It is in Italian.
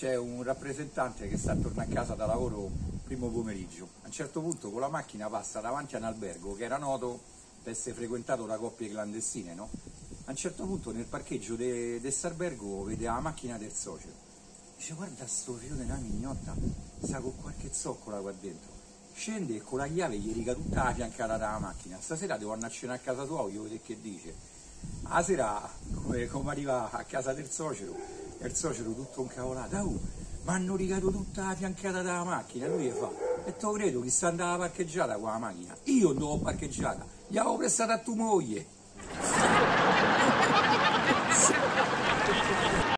c'è un rappresentante che sta a tornare a casa da lavoro primo pomeriggio. A un certo punto con la macchina passa davanti a un albergo che era noto per essere frequentato da coppie clandestine, no? A un certo punto nel parcheggio di quest'albergo vede la macchina del socio. Dice: guarda sto figlio della mignotta, sta con qualche zoccola qua dentro. Scende e con la chiave gli riga tutta la fiancata della macchina. Stasera devo andare a cena a casa tua, voglio vedere che dice. La sera, come arriva a casa del suocero, e il suocero tutto incavolato: oh, mi hanno rigato tutta la fiancata della macchina. E lui gli fa: e te lo credo, chi sta andando parcheggiata con la macchina? Io non l'ho parcheggiata, gli avevo prestata a tua moglie.